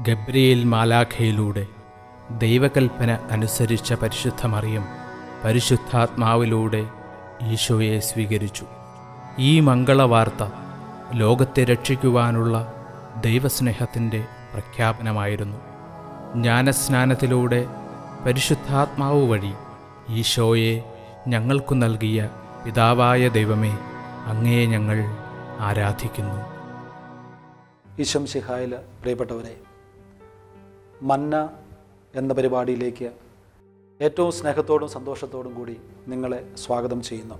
Gabriel മാലാഖയിലൂടെ ദൈവകൽപ്പന അനുസരിച്ച പരിശുദ്ധ മറിയം പരിശുദ്ധാത്മാവിലൂടെ ഈശോയെ സ്വീകരിച്ചു. ഈ മംഗളവാർത്ത ലോകത്തെ രക്ഷിക്കുവാനുള്ള ദൈവസ്നേഹത്തിൻ്റെ പ്രഖ്യാപനമായിരുന്നു. ജ്ഞാനസ്നാനത്തിലൂടെ പരിശുദ്ധാത്മാവ് വഴി ഈശോയെ ഞങ്ങൾക്കു നൽകിയ പിതാവായ ദൈവമേ, അങ്ങയെ ഞങ്ങൾ ആരാധിക്കുന്നു. ഈശോമിശിഹായിൽ പ്രിയപ്പെട്ടവരെ, മന്ന എന്ന പരിപാടിയിലേക്ക് ഏറ്റവും സ്നേഹത്തോടും സന്തോഷത്തോടും കൂടി നിങ്ങളെ സ്വാഗതം ചെയ്യുന്നു.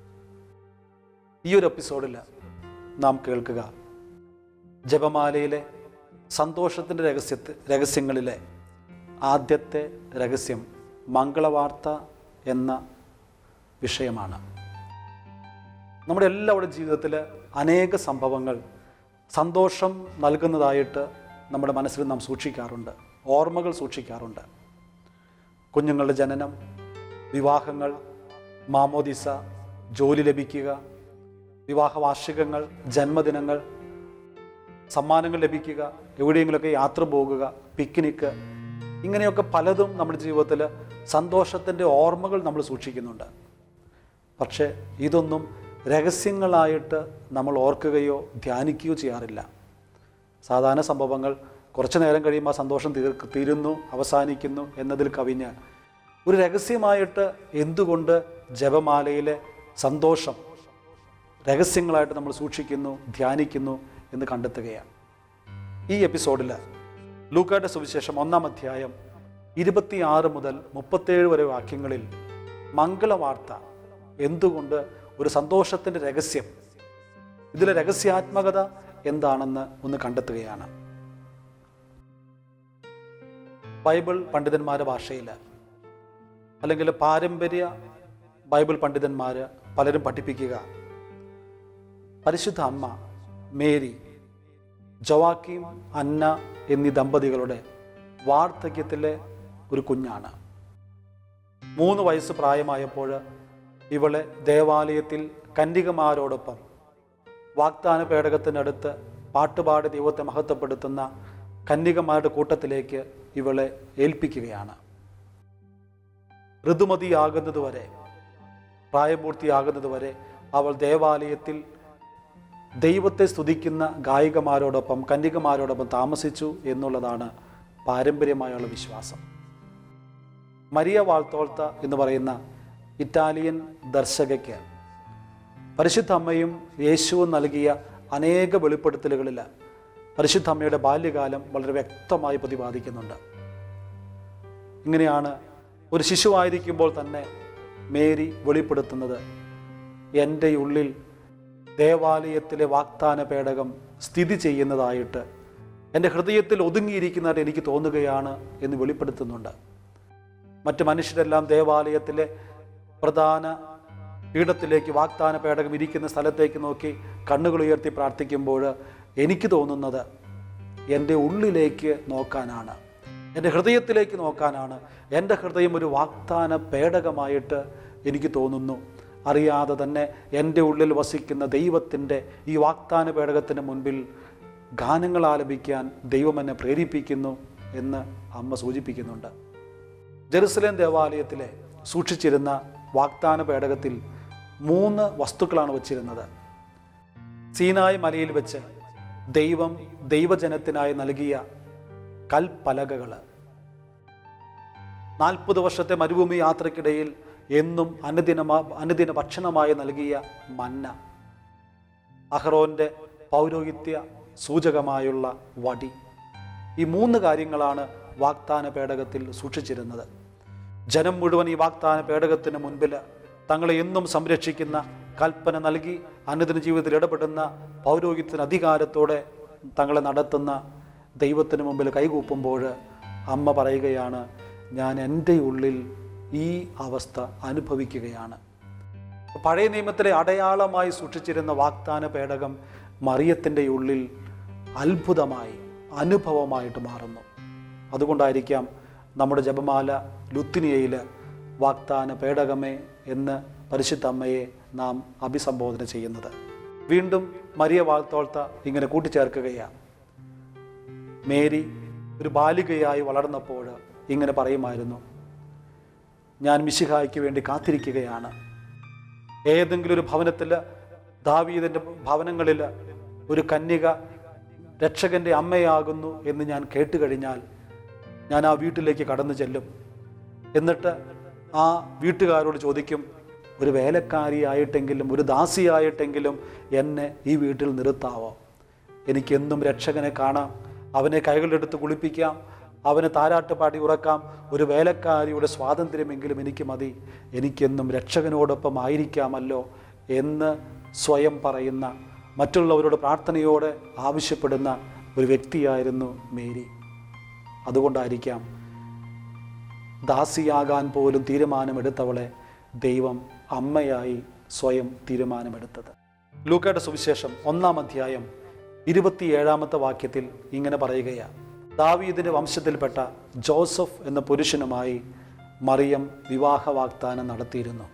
ഈ ഒരു എപ്പിസോഡിൽ നാം കേൾക്കുക ജപമാലയിലെ സന്തോഷത്തിൻ്റെ രഹസ്യങ്ങളിലെ ആദ്യത്തെ രഹസ്യം മംഗളവാർത്ത എന്ന വിഷയമാണ്. നമ്മുടെ എല്ലാവരുടെ ജീവിതത്തിൽ അനേക സംഭവങ്ങൾ സന്തോഷം നൽകുന്നതായിട്ട് നമ്മുടെ മനസ്സിൽ നാം സൂക്ഷിക്കാറുണ്ട്, ഓർമ്മകൾ സൂക്ഷിക്കാറുണ്ട്. കുഞ്ഞുങ്ങളുടെ ജനനം, വിവാഹങ്ങൾ, മാമോദിസ, ജോലി ലഭിക്കുക, വിവാഹ വാർഷികങ്ങൾ, ജന്മദിനങ്ങൾ, സമ്മാനങ്ങൾ ലഭിക്കുക, എവിടെയെങ്കിലുമൊക്കെ യാത്ര പോകുക, പിക്നിക്ക്, ഇങ്ങനെയൊക്കെ പലതും നമ്മുടെ ജീവിതത്തിൽ സന്തോഷത്തിൻ്റെ ഓർമ്മകൾ നമ്മൾ സൂക്ഷിക്കുന്നുണ്ട്. പക്ഷേ ഇതൊന്നും രഹസ്യങ്ങളായിട്ട് നമ്മൾ ഓർക്കുകയോ ധ്യാനിക്കുകയോ ചെയ്യാറില്ല. സാധാരണ സംഭവങ്ങൾ കുറച്ചു നേരം കഴിയുമ്പോൾ ആ സന്തോഷം തീരുന്നു, അവസാനിക്കുന്നു എന്നതിൽ കവിഞ്ഞ് ഒരു രഹസ്യമായിട്ട് എന്തുകൊണ്ട് ജപമാലയിലെ സന്തോഷം രഹസ്യങ്ങളായിട്ട് നമ്മൾ സൂക്ഷിക്കുന്നു, ധ്യാനിക്കുന്നു എന്ന് കണ്ടെത്തുകയാണ്. ഈ എപ്പിസോഡിൽ ലൂക്കായുടെ സുവിശേഷം 1-ാം അധ്യായം 26 മുതൽ 37 വരെ വാക്യങ്ങളിൽ മംഗളവാർത്ത എന്തുകൊണ്ട് ഒരു സന്തോഷത്തിൻ്റെ രഹസ്യം, ഇതിലെ രഹസ്യാത്മകത എന്താണെന്ന് ഒന്ന് കണ്ടെത്തുകയാണ്. ബൈബിൾ പണ്ഡിതന്മാരുടെ ഭാഷയിൽ, അല്ലെങ്കിൽ പാരമ്പര്യ ബൈബിൾ പണ്ഡിതന്മാർ പലരും പഠിപ്പിക്കുക, പരിശുദ്ധ അമ്മ മേരി, ജോവാക്കീം, അന്ന എന്നീ ദമ്പതികളുടെ വാർദ്ധക്യത്തിലെ ഒരു കുഞ്ഞാണ്. 3 വയസ്സ് പ്രായമായപ്പോൾ ഇവളെ ദേവാലയത്തിൽ കന്യകമാരോടൊപ്പം വാഗ്ദാന പേടകത്തിനടുത്ത് പാട്ടുപാടി ദൈവത്തെ മഹത്വപ്പെടുത്തുന്ന കന്യകമാരുടെ കൂട്ടത്തിലേക്ക് ഇവളെ ഏൽപ്പിക്കുകയാണ്. ഋതുമതിയാകുന്നതുവരെ, പ്രായപൂർത്തിയാകുന്നതുവരെ അവൾ ദേവാലയത്തിൽ ദൈവത്തെ സ്തുതിക്കുന്ന ഗായികമാരോടൊപ്പം, കന്യകമാരോടൊപ്പം താമസിച്ചു എന്നുള്ളതാണ് പാരമ്പര്യമായുള്ള വിശ്വാസം. മരിയ വാൾത്തോൾത്ത എന്ന് പറയുന്ന ഇറ്റാലിയൻ ദർശകയ്ക്ക് പരിശുദ്ധ അമ്മയും യേശുവും നൽകിയ അനേക വെളിപ്പെടുത്തലുകളിൽ പരിശുദ്ധ അമ്മയുടെ ബാല്യകാലം വളരെ വ്യക്തമായി പ്രതിപാദിക്കുന്നുണ്ട്. ഇങ്ങനെയാണ് ഒരു ശിശുവായിരിക്കുമ്പോൾ തന്നെ മേരി വെളിപ്പെടുത്തുന്നത്, എൻ്റെ ഉള്ളിൽ ദേവാലയത്തിലെ വാഗ്ദാന പേടകം സ്ഥിതി ചെയ്യുന്നതായിട്ട്, എൻ്റെ ഹൃദയത്തിൽ ഒതുങ്ങിയിരിക്കുന്നതായിട്ട് എനിക്ക് തോന്നുകയാണ് എന്ന് വെളിപ്പെടുത്തുന്നുണ്ട്. മറ്റ് മനുഷ്യരെല്ലാം ദേവാലയത്തിലെ പ്രധാന പീഠത്തിലേക്ക്, വാഗ്ദാന പേടകം ഇരിക്കുന്ന സ്ഥലത്തേക്ക് നോക്കി കണ്ണുകൾ ഉയർത്തി പ്രാർത്ഥിക്കുമ്പോൾ എനിക്ക് തോന്നുന്നത് എൻ്റെ ഉള്ളിലേക്ക് നോക്കാനാണ്, എൻ്റെ ഹൃദയത്തിലേക്ക് നോക്കാനാണ്. എൻ്റെ ഹൃദയം ഒരു വാഗ്ദാന പേടകമായിട്ട് എനിക്ക് തോന്നുന്നു. അറിയാതെ തന്നെ എൻ്റെ ഉള്ളിൽ വസിക്കുന്ന ദൈവത്തിൻ്റെ ഈ വാഗ്ദാന പേടകത്തിന് മുൻപിൽ ഗാനങ്ങൾ ആലപിക്കാൻ ദൈവം എന്നെ പ്രേരിപ്പിക്കുന്നു എന്ന് അമ്മ സൂചിപ്പിക്കുന്നുണ്ട്. ജെറുസലേം ദേവാലയത്തിലെ സൂക്ഷിച്ചിരുന്ന വാഗ്ദാന പേടകത്തിൽ 3 വസ്തുക്കളാണ് വച്ചിരുന്നത്. സീനായ് മലയിൽ വെച്ച് ദൈവം ദൈവജനത്തിനായി നൽകിയ കൽപ്പലകകൾ, 40 വർഷത്തെ മരുഭൂമി യാത്രക്കിടയിൽ എന്നും അനുദിന ഭക്ഷണമായി നൽകിയ മന്ന, അഹ്റോന്റെ പൗരോഹിത്യ സൂചകമായുള്ള വടി. ഈ 3 കാര്യങ്ങളാണ് വാഗ്ദാന പേടകത്തിൽ സൂക്ഷിച്ചിരുന്നത്. ജനം മുഴുവൻ ഈ വാഗ്ദാന പേടകത്തിന് മുൻപിൽ തങ്ങളെ എന്നും സംരക്ഷിക്കുന്ന, കൽപ്പന നൽകി അനുദിന ജീവിതത്തിൽ ഇടപെടുന്ന, പൗരോഹിത്യത്തിന് അധികാരത്തോടെ തങ്ങളെ നടത്തുന്ന ദൈവത്തിന് മുമ്പിൽ കൈകൂപ്പുമ്പോൾ അമ്മ പറയുകയാണ്, ഞാൻ എൻ്റെ ഉള്ളിൽ ഈ അവസ്ഥ അനുഭവിക്കുകയാണ്. പഴയ നിയമത്തിലെ അടയാളമായി സൂക്ഷിച്ചിരുന്ന വാഗ്ദാന പേടകം മറിയത്തിൻ്റെ ഉള്ളിൽ അത്ഭുതമായി, അനുഭവമായിട്ട് മാറുന്നു. അതുകൊണ്ടായിരിക്കാം നമ്മുടെ ജപമാല ലുത്തിനിയയിൽ വാഗ്ദാന പേടകമേ എന്ന് പരിശുദ്ധ അമ്മയെ നാം അഭിസംബോധന ചെയ്യുന്നത്. വീണ്ടും മരിയ വാൾത്തോൾത്ത ഇങ്ങനെ കൂട്ടിച്ചേർക്കുകയാണ്, മേരി ഒരു ബാലികയായി വളർന്നപ്പോൾ ഇങ്ങനെ പറയുമായിരുന്നു, ഞാൻ മിശിഹായ്ക്ക് വേണ്ടി കാത്തിരിക്കുകയാണ്. ഏതെങ്കിലും ഒരു ഭവനത്തിൽ, ദാവീദിൻ്റെ ഭവനങ്ങളിൽ ഒരു കന്യക രക്ഷകൻ്റെ അമ്മയാകുന്നു എന്ന് ഞാൻ കേട്ടുകഴിഞ്ഞാൽ ഞാൻ ആ വീട്ടിലേക്ക് കടന്നു ചെല്ലും. എന്നിട്ട് ആ വീട്ടുകാരോട് ചോദിക്കും, ഒരു വേലക്കാരിയായിട്ടെങ്കിലും ഒരു ദാസിയായിട്ടെങ്കിലും എന്നെ ഈ വീട്ടിൽ നിർത്താവോ? എനിക്കെന്നും രക്ഷകനെ കാണാം, അവനെ കൈകളിലെടുത്ത് കുളിപ്പിക്കാം, അവന് താരാട്ട് പാടി ഉറക്കാം. ഒരു വേലക്കാരിയുടെ സ്വാതന്ത്ര്യമെങ്കിലും എനിക്ക് മതി, എനിക്കെന്നും രക്ഷകനോടൊപ്പം ആയിരിക്കാമല്ലോ എന്ന് സ്വയം പറയുന്ന, മറ്റുള്ളവരോട് പ്രാർത്ഥനയോടെ ആവശ്യപ്പെടുന്ന ഒരു വ്യക്തിയായിരുന്നു മേരി. അതുകൊണ്ടായിരിക്കാം ദാസിയാകാൻ പോലും തീരുമാനമെടുത്തവളെ ദൈവം അമ്മയായി സ്വയം തീരുമാനമെടുത്തത്. ലൂക്കയുടെ സുവിശേഷം 1-ാം അധ്യായം 27-ാമത്തെ വാക്യത്തിൽ ഇങ്ങനെ പറയുകയാണ്, ദാവീദിന്റെ വംശത്തിൽപ്പെട്ട ജോസഫ് എന്ന പുരുഷനുമായി മറിയം വിവാഹ വാഗ്ദാനം നടത്തിയിരുന്നു.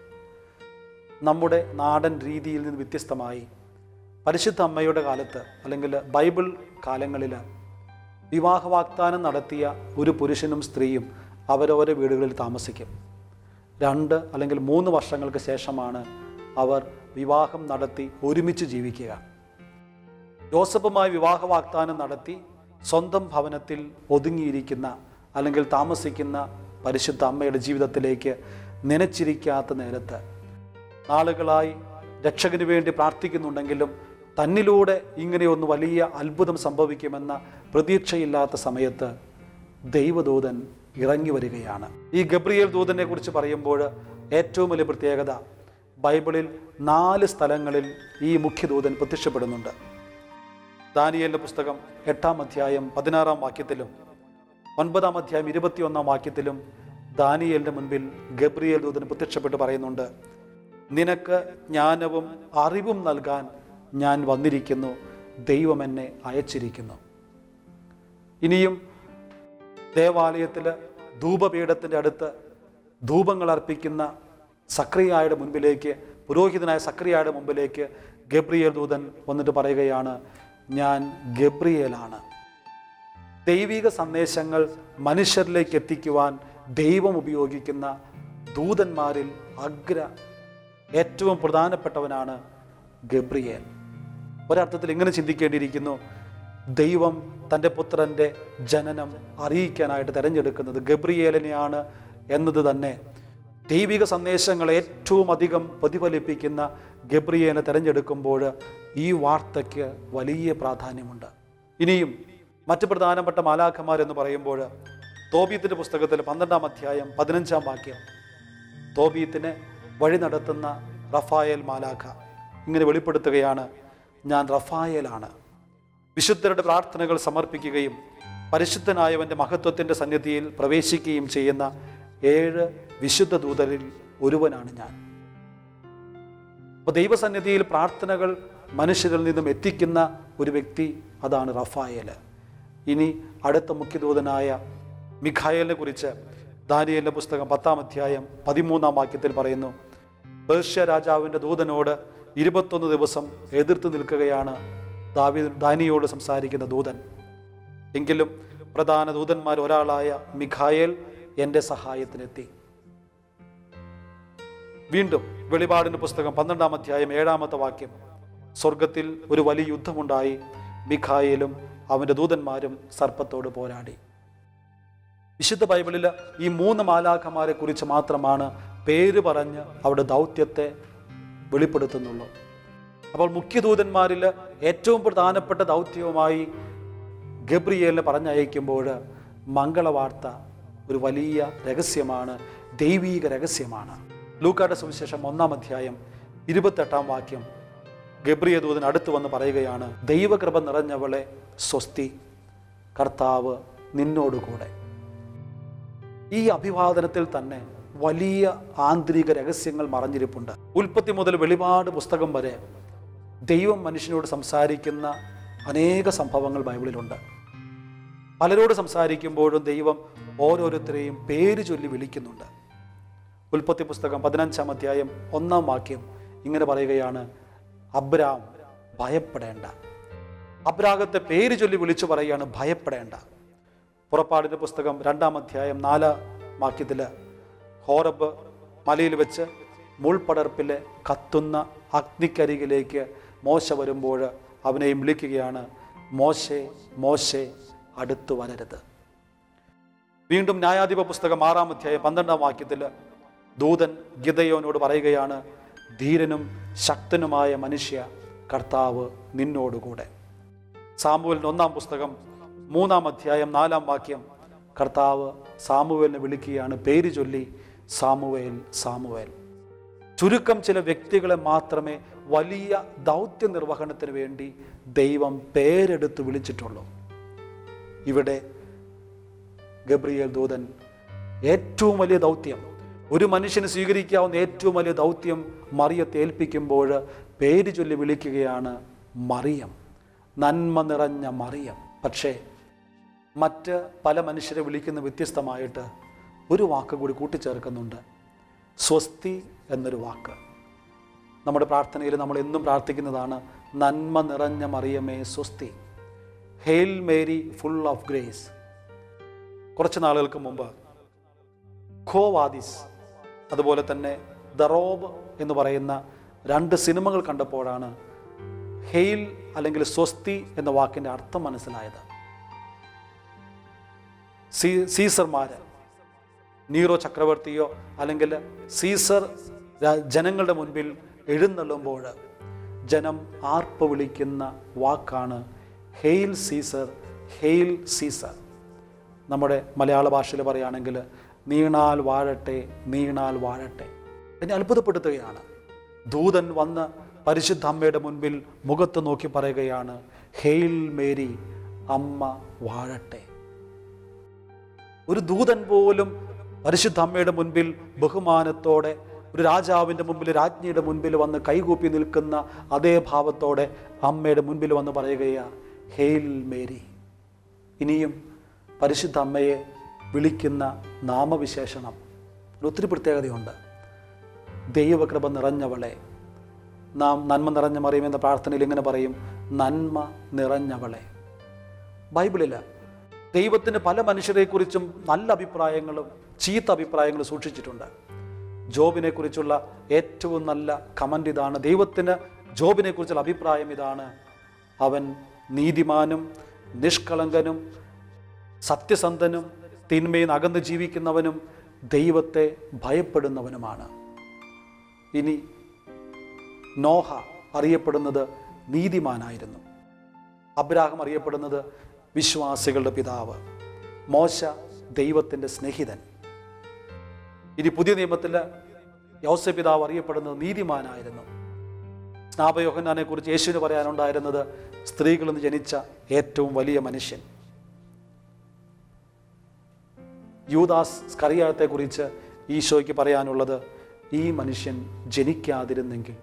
നമ്മുടെ നാടൻ രീതിയിൽ നിന്ന് വ്യത്യസ്തമായി പരിശുദ്ധ അമ്മയുടെ കാലത്ത് അല്ലെങ്കിൽ ബൈബിൾ കാലങ്ങളിൽ വിവാഹ വാഗ്ദാനം നടത്തിയ ഒരു പുരുഷനും സ്ത്രീയും അവരവരുടെ വീടുകളിൽ താമസിക്കും. 2 അല്ലെങ്കിൽ 3 വർഷങ്ങൾക്ക് ശേഷമാണ് അവർ വിവാഹം നടത്തി ഒരുമിച്ച് ജീവിക്കുക. ജോസഫുമായി വിവാഹ വാഗ്ദാനം നടത്തി സ്വന്തം ഭവനത്തിൽ ഒതുങ്ങിയിരിക്കുന്ന അല്ലെങ്കിൽ താമസിക്കുന്ന പരിശുദ്ധ അമ്മയുടെ ജീവിതത്തിലേക്ക് നനച്ചിരിക്കാത്ത നേരത്ത്, നാളുകളായി രക്ഷകന് വേണ്ടി പ്രാർത്ഥിക്കുന്നുണ്ടെങ്കിലും തന്നിലൂടെ ഇങ്ങനെയൊന്ന് വലിയ അത്ഭുതം സംഭവിക്കുമെന്ന പ്രതീക്ഷയില്ലാത്ത സമയത്ത് ദൈവദൂതൻ ഇറങ്ങി വരികയാണ്. ഈ ഗബ്രിയേൽ ദൂതനെ കുറിച്ച് പറയുമ്പോൾ ഏറ്റവും വലിയ പ്രത്യേകത, ബൈബിളിൽ 4 സ്ഥലങ്ങളിൽ ഈ മുഖ്യദൂതൻ പ്രത്യക്ഷപ്പെടുന്നുണ്ട്. ദാനിയേലിന്റെ പുസ്തകം 8-ാം അധ്യായം 16-ാം വാക്യത്തിലും 9-ാം അധ്യായം 21-ാം വാക്യത്തിലും ദാനിയേലിന്റെ മുൻപിൽ ഗബ്രിയേൽ ദൂതൻ പ്രത്യക്ഷപ്പെട്ട് പറയുന്നുണ്ട്, നിനക്ക് ജ്ഞാനവും അറിവും നൽകാൻ ഞാൻ വന്നിരിക്കുന്നു, ദൈവം എന്നെ അയച്ചിരിക്കുന്നു. ഇനിയും ദേവാലയത്തിൽ ധൂപപീഠത്തിൻ്റെ അടുത്ത് ധൂപങ്ങൾ അർപ്പിക്കുന്ന സക്രിയായുടെ മുൻപിലേക്ക്, പുരോഹിതനായ സക്രിയായുടെ മുമ്പിലേക്ക് ഗബ്രിയേൽ ദൂതൻ വന്നിട്ട് പറയുകയാണ്, ഞാൻ ഗബ്രിയേലാണ്. ദൈവിക സന്ദേശങ്ങൾ മനുഷ്യരിലേക്ക് എത്തിക്കുവാൻ ദൈവം ഉപയോഗിക്കുന്ന ദൂതന്മാരിൽ ഏറ്റവും പ്രധാനപ്പെട്ടവനാണ് ഗബ്രിയേൽ. ഒരർത്ഥത്തിൽ ഇങ്ങനെ ചിന്തിക്കേണ്ടിയിരിക്കുന്നു, ദൈവം തൻ്റെ പുത്രൻ്റെ ജനനം അറിയിക്കാനായിട്ട് തിരഞ്ഞെടുക്കുന്നത് ഗബ്രിയേലിനെയാണ് എന്നത് തന്നെ ദൈവിക സന്ദേശങ്ങൾ ഏറ്റവും അധികം പ്രതിഫലിപ്പിക്കുന്ന ഗബ്രിയേലിനെ തിരഞ്ഞെടുക്കുമ്പോൾ ഈ വാർത്തയ്ക്ക് വലിയ പ്രാധാന്യമുണ്ട്. ഇനിയും മറ്റ് പ്രധാനപ്പെട്ട മാലാഖമാരെന്ന് പറയുമ്പോൾ തോബീത്തിന്റെ പുസ്തകത്തിൽ 12-ാം അധ്യായം 15-ാം വാക്യം, തോബീത്തിനെ വഴി നടത്തുന്ന റഫായേൽ മാലാഖ ഇങ്ങനെ വെളിപ്പെടുത്തുകയാണ്, ഞാൻ റഫായേലാണ്. വിശുദ്ധരുടെ പ്രാർത്ഥനകൾ സമർപ്പിക്കുകയും പരിശുദ്ധനായവൻ്റെ മഹത്വത്തിൻ്റെ സന്നിധിയിൽ പ്രവേശിക്കുകയും ചെയ്യുന്ന 7 വിശുദ്ധ ദൂതരിൽ ഒരുവനാണ് ഞാൻ. അപ്പോൾ ദൈവസന്നിധിയിൽ പ്രാർത്ഥനകൾ മനുഷ്യരിൽ നിന്നും എത്തിക്കുന്ന ഒരു വ്യക്തി, അതാണ് റഫായേൽ. ഇനി അടുത്ത മുഖ്യദൂതനായ മിഖായേലിനെ കുറിച്ച് ദാനിയേലിന്റെ പുസ്തകം 10-ാം അധ്യായം 13-ാം വാക്യത്തിൽ പറയുന്നു, പേർഷ്യ രാജാവിൻ്റെ ദൂതനോട് 21 ദിവസം എതിർത്ത് നിൽക്കുകയാണ് ദാനിയോട് സംസാരിക്കുന്ന ദൂതൻ. എങ്കിലും പ്രധാന ദൂതന്മാർ ഒരാളായ മിഖായേൽ എൻ്റെ സഹായത്തിനെത്തി. വീണ്ടും വെളിപാടിന്റെ പുസ്തകം 12-ാം അധ്യായം 7-ാമത്തെ വാക്യം, സ്വർഗത്തിൽ ഒരു വലിയ യുദ്ധമുണ്ടായി, മിഖായേലും അവൻ്റെ ദൂതന്മാരും സർപ്പത്തോട് പോരാടി. വിശുദ്ധ ബൈബിളിൽ ഈ 3 മാലാഖമാരെ കുറിച്ച് മാത്രമാണ് പേര് പറഞ്ഞ് അവരുടെ ദൗത്യത്തെ വെളിപ്പെടുത്തുന്നുള്ളൂ. അപ്പോൾ മുഖ്യദൂതന്മാരിൽ ഏറ്റവും പ്രധാനപ്പെട്ട ദൗത്യവുമായി ഗബ്രിയേലിനെ പറഞ്ഞയക്കുമ്പോൾ മംഗളവാർത്ത ഒരു വലിയ രഹസ്യമാണ്, ദൈവീക രഹസ്യമാണ്. ലൂക്കായുടെ സുവിശേഷം 1-ാം അധ്യായം 28-ാം വാക്യം, ഗബ്രിയേൽ ദൂതൻ അടുത്ത് വന്ന് പറയുകയാണ്, ദൈവകൃപ നിറഞ്ഞവളെ സ്വസ്തി, കർത്താവ് നിന്നോടുകൂടെ. ഈ അഭിവാദനത്തിൽ തന്നെ വലിയ ആന്തരിക രഹസ്യങ്ങൾ മറഞ്ഞിരിപ്പുണ്ട്. ഉൽപ്പത്തി മുതൽ വെളിപാട് പുസ്തകം വരെ ദൈവം മനുഷ്യനോട് സംസാരിക്കുന്ന അനേക സംഭവങ്ങൾ ബൈബിളിലുണ്ട്. പലരോട് സംസാരിക്കുമ്പോഴും ദൈവം ഓരോരുത്തരെയും പേര് ചൊല്ലി വിളിക്കുന്നുണ്ട്. ഉൽപ്പത്തി പുസ്തകം 15-ാം അധ്യായം 1-ാം വാക്യം ഇങ്ങനെ പറയുകയാണ്, അബ്രാം ഭയപ്പെടേണ്ട. അബ്രാഹത്തെ പേര് ചൊല്ലി വിളിച്ചു പറയുകയാണ്, ഭയപ്പെടേണ്ട. പുറപ്പാടിൻ്റെ പുസ്തകം 2-ാം അധ്യായം 4-ാം വാക്യത്തിൽ ഹോറബ് മലയിൽ വെച്ച് മുൾപടർപ്പിലെ കത്തുന്ന അഗ്നിക്കരികിലേക്ക് മോശ വരുമ്പോൾ അവനെയും വിളിക്കുകയാണ്, മോശേ മോശേ അടുത്തു വരരുത്. വീണ്ടും ന്യായാധിപ പുസ്തകം 6-ാം അധ്യായം 12-ാം വാക്യത്തിൽ ദൂതൻ ഗിദെയോനോട് പറയുകയാണ്, ധീരനും ശക്തനുമായ മനുഷ്യ, കർത്താവ് നിന്നോടുകൂടെ. സാമുവേലിൻ്റെ 1-ാം പുസ്തകം 3-ാം അധ്യായം 4-ാം വാക്യം കർത്താവ് സാമുവേലിനെ വിളിക്കുകയാണ്, പേര് ചൊല്ലി സാമുവേൽ സാമുവേൽ. ചുരുക്കം ചില വ്യക്തികളെ മാത്രമേ വലിയ ദൗത്യ നിർവഹണത്തിന് വേണ്ടി ദൈവം പേരെടുത്ത് വിളിച്ചിട്ടുള്ളൂ. ഇവിടെ ഗബ്രിയേൽ ദൂതൻ ഏറ്റവും വലിയ ദൗത്യം, ഒരു മനുഷ്യന് സ്വീകരിക്കാവുന്ന ഏറ്റവും വലിയ ദൗത്യം മറിയത്തെ ഏൽപ്പിക്കുമ്പോൾ പേര് ചൊല്ലി വിളിക്കുകയാണ്, മറിയം, നന്മ നിറഞ്ഞ മറിയം. പക്ഷേ മറ്റ് പല മനുഷ്യരെ വിളിക്കുന്ന വ്യത്യസ്തമായിട്ട് ഒരു വാക്ക് കൂടി കൂട്ടിച്ചേർക്കുന്നുണ്ട്, സ്വസ്തി എന്നൊരു വാക്ക്. നമ്മുടെ പ്രാർത്ഥനയിൽ നമ്മൾ എന്നും പ്രാർത്ഥിക്കുന്നതാണ്, നന്മ നിറഞ്ഞ മറിയമേ സ്വസ്തി, hail Mary full of grace. കുറച്ച് നാളുകൾക്ക് മുമ്പ് ഖോവാദിസ് അതുപോലെ തന്നെ ദ റോബ് എന്ന് പറയുന്ന 2 സിനിമകൾ കണ്ടപ്പോഴാണ് ഹെയിൽ അല്ലെങ്കിൽ സ്വസ്തി എന്ന വാക്കിൻ്റെ അർത്ഥം മനസ്സിലായത്. സീസർമാര്, നീറോ ചക്രവർത്തിയോ അല്ലെങ്കിൽ സീസർ ജനങ്ങളുടെ മുൻപിൽ എഴുന്നള്ളുമ്പോൾ ജനം ആർപ്പ് വിളിക്കുന്ന വാക്കാണ് ഹെയിൽ സീസർ, ഹെയിൽ സീസർ. നമ്മുടെ മലയാള ഭാഷയിൽ പറയുകയാണെങ്കിൽ നീണാൽ വാഴട്ടെ, നീണാൽ വാഴട്ടെ. എന്നെ അത്ഭുതപ്പെടുത്തുകയാണ്. ദൂതൻ വന്ന് പരിശുദ്ധ അമ്മയുടെ മുൻപിൽ മുഖത്ത് നോക്കി പറയുകയാണ്, ഹെയിൽ മേരി, അമ്മ വാഴട്ടെ. ഒരു ദൂതൻ പോലും പരിശുദ്ധ അമ്മയുടെ മുൻപിൽ ബഹുമാനത്തോടെ, ഒരു രാജാവിൻ്റെ മുമ്പിൽ, രാജ്ഞിയുടെ മുൻപിൽ വന്ന് കൈകൂപ്പി നിൽക്കുന്ന അതേ ഭാവത്തോടെ അമ്മയുടെ മുൻപിൽ വന്ന് പറയുകയാണ്, ഹെയിൽ മേരി. ഇനിയും പരിശുദ്ധ അമ്മയെ വിളിക്കുന്ന നാമവിശേഷണം ഒത്തിരി പ്രത്യേകതയുണ്ട്. ദൈവകൃപ നിറഞ്ഞവളെ. നാം നന്മ നിറഞ്ഞ മറിയം എന്ന പ്രാർത്ഥനയിൽ ഇങ്ങനെ പറയും, നന്മ നിറഞ്ഞവളെ. ബൈബിളിൽ ദൈവത്തിന് പല മനുഷ്യരെക്കുറിച്ചും നല്ല അഭിപ്രായങ്ങളും ചീത്ത അഭിപ്രായങ്ങളും സൂക്ഷിച്ചിട്ടുണ്ട്. ജോബിനെ കുറിച്ചുള്ള ഏറ്റവും നല്ല കമൻ്റ് ഇതാണ്, ദൈവത്തിന് ജോബിനെ കുറിച്ചുള്ള അഭിപ്രായം ഇതാണ്, അവൻ നീതിമാനും നിഷ്കളങ്കനും സത്യസന്ധനും തിന്മയിൽ അകന്ന് ജീവിക്കുന്നവനും ദൈവത്തെ ഭയപ്പെടുന്നവനുമാണ്. ഇനി നോഹ അറിയപ്പെടുന്നത് നീതിമാനായിരുന്നു. അബ്രാഹാം അറിയപ്പെടുന്നത് വിശ്വാസികളുടെ പിതാവ്. മോശ ദൈവത്തിൻ്റെ സ്നേഹിതൻ. ഇനി പുതിയ നിയമത്തിൽ യോസേപ്പ് പിതാവ് അറിയപ്പെടുന്നത് നീതിമാനായിരുന്നു. സ്നാപയോഹന്നാനെ കുറിച്ച് യേശുവിന് പറയാനുണ്ടായിരുന്നത് സ്ത്രീകളിൽ നിന്ന് ജനിച്ച ഏറ്റവും വലിയ മനുഷ്യൻ. യൂദാസ് സ്കറിയാത്തെക്കുറിച്ച് ഈശോയ്ക്ക് പറയാനുള്ളത്, ഈ മനുഷ്യൻ ജനിക്കാതിരുന്നെങ്കിൽ.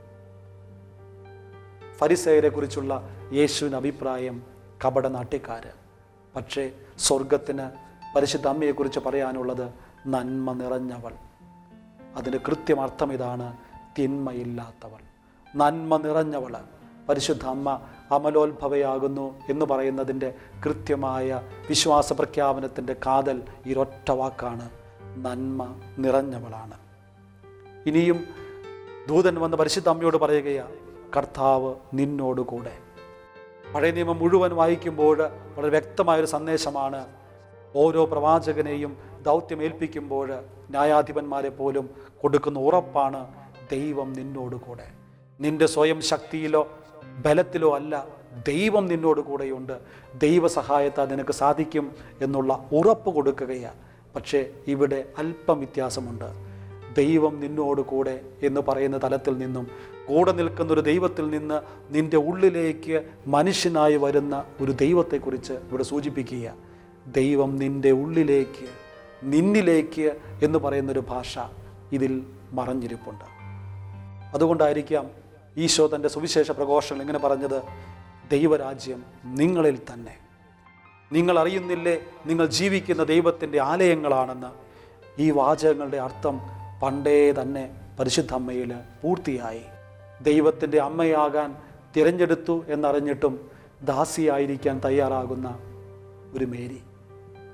ഫരിസേയരെ കുറിച്ചുള്ള യേശുവിന് അഭിപ്രായം കപടനാട്യക്കാര്. പക്ഷേ സ്വർഗത്തിന് പരിശുദ്ധ അമ്മയെക്കുറിച്ച് പറയാനുള്ളത് നന്മ നിറഞ്ഞവൾ. അതിൻ്റെ കൃത്യമർത്ഥം ഇതാണ്, തിന്മയില്ലാത്തവൾ, നന്മ നിറഞ്ഞവൾ. പരിശുദ്ധ അമ്മ അമലോത്ഭവയാകുന്നു എന്ന് പറയുന്നതിൻ്റെ കൃത്യമായ വിശ്വാസ പ്രഖ്യാപനത്തിൻ്റെ കാതൽ ഈ ഒറ്റ വാക്കാണ്, നന്മ നിറഞ്ഞവളാണ്. ഇനിയും ദൂതൻ വന്ന് പരിശുദ്ധ അമ്മയോട് പറയുകയാണ്, കർത്താവ് നിന്നോടുകൂടെ. പഴയ നിയമം മുഴുവൻ വായിക്കുമ്പോൾ വളരെ വ്യക്തമായൊരു സന്ദേശമാണ്. ഓരോ പ്രവാചകനെയും ദൗത്യമേൽപ്പിക്കുമ്പോൾ ന്യായാധിപന്മാരെ പോലും കൊടുക്കുന്ന ഉറപ്പാണ്, ദൈവം നിന്നോടുകൂടെ. നിന്റെ സ്വയം ശക്തിയിലോ ബലത്തിലോ അല്ല, ദൈവം നിന്നോട് കൂടെയുണ്ട്, ദൈവസഹായത്താൽ നിനക്ക് സാധിക്കും എന്നുള്ള ഉറപ്പ് കൊടുക്കുകയാണ്. പക്ഷേ ഇവിടെ അല്പം വ്യത്യാസമുണ്ട്. ദൈവം നിന്നോട് കൂടെ എന്ന് പറയുന്ന തലത്തിൽ നിന്നും കൂടെ നിൽക്കുന്നൊരു ദൈവത്തിൽ നിന്ന് നിൻ്റെ ഉള്ളിലേക്ക് മനുഷ്യനായി വരുന്ന ഒരു ദൈവത്തെക്കുറിച്ച് ഇവിടെ സൂചിപ്പിക്കുക. ദൈവം നിൻ്റെ ഉള്ളിലേക്ക്, നിന്നിലേക്ക് എന്ന് പറയുന്നൊരു ഭാഷ ഇതിൽ മറഞ്ഞിരിപ്പുണ്ട്. അതുകൊണ്ടായിരിക്കാം ഈശോ തൻ്റെ സുവിശേഷ പ്രഘോഷണം ഇങ്ങനെ പറഞ്ഞത്, ദൈവരാജ്യം നിങ്ങളിൽ തന്നെ. നിങ്ങൾ അറിയുന്നില്ലേ നിങ്ങൾ ജീവിക്കുന്ന ദൈവത്തിൻ്റെ ആലയങ്ങളാണെന്ന്. ഈ വാചകങ്ങളുടെ അർത്ഥം പണ്ടേ തന്നെ പരിശുദ്ധ അമ്മയിൽ പൂർത്തിയായി. ദൈവത്തിൻ്റെ അമ്മയാകാൻ തിരഞ്ഞെടുത്തു എന്നറിഞ്ഞിട്ടും ദാസിയായിരിക്കാൻ തയ്യാറാകുന്ന ഒരു മേരി.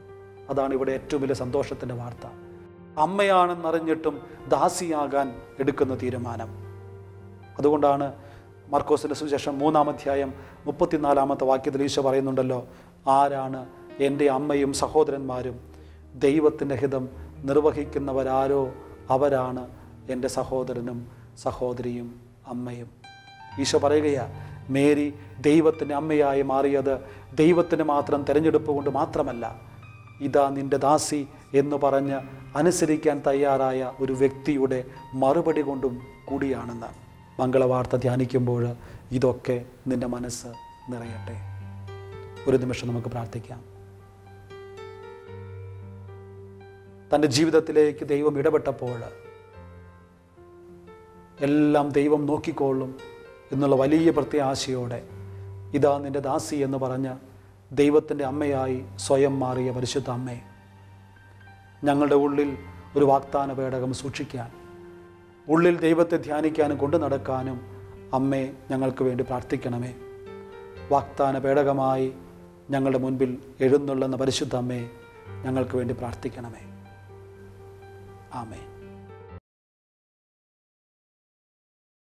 അതാണ് ഇവിടെ ഏറ്റവും വലിയ സന്തോഷത്തിൻ്റെ വാർത്ത. അമ്മയാണെന്നറിഞ്ഞിട്ടും ദാസിയാകാൻ എടുക്കുന്ന തീരുമാനം. അതുകൊണ്ടാണ് മർക്കോസിൻ്റെ സുവിശേഷം 3-ാം അധ്യായം 34-ാമത്തെ വാക്യത്തിൽ ഈശോ പറയുന്നുണ്ടല്ലോ, ആരാണ് എൻ്റെ അമ്മയും സഹോദരന്മാരും? ദൈവത്തിൻ്റെ ഹിതം നിർവഹിക്കുന്നവരാരോ അവരാണ് എൻ്റെ സഹോദരനും സഹോദരിയും അമ്മയും. ഈശോ പറയുകയാണ്, മേരി ദൈവത്തിൻ്റെ അമ്മയായി മാറിയത് ദൈവത്തിന് മാത്രം തിരഞ്ഞെടുപ്പ് കൊണ്ട് മാത്രമല്ല, ഇതാ നിൻ്റെ ദാസി എന്ന് പറഞ്ഞ് അനുസരിക്കാൻ തയ്യാറായ ഒരു വ്യക്തിയുടെ മറുപടി കൊണ്ടും കൂടിയാണെന്ന്. മംഗളവാർത്ത ധ്യാനിക്കുമ്പോൾ ഇതൊക്കെ നിൻ്റെ മനസ്സ് നിറയട്ടെ. ഒരു നിമിഷം നമുക്ക് പ്രാർത്ഥിക്കാം. തൻ്റെ ജീവിതത്തിലേക്ക് ദൈവം ഇടപെട്ടപ്പോൾ എല്ലാം ദൈവം നോക്കിക്കൊള്ളും എന്നുള്ള വലിയ പ്രത്യാശയോടെ ഇതാ നിൻ്റെ ദാസി എന്ന് പറഞ്ഞ് ദൈവത്തിൻ്റെ അമ്മയായി സ്വയം മാറിയ പരിശുദ്ധ അമ്മേ, ഞങ്ങളുടെ ഉള്ളിൽ ഒരു വാഗ്ദാന പേടകം സൂക്ഷിക്കാൻ, ഉള്ളിൽ ദൈവത്തെ ധ്യാനിക്കാനും കൊണ്ടു നടക്കാനും അമ്മേ ഞങ്ങൾക്ക് വേണ്ടി പ്രാർത്ഥിക്കണമേ. വാഗ്ദാന പേടകമായി ഞങ്ങളുടെ മുൻപിൽ എഴുന്നള്ളുന്ന പരിശുദ്ധ അമ്മേ, ഞങ്ങൾക്ക് വേണ്ടി പ്രാർത്ഥിക്കണമേ. ആമേൻ.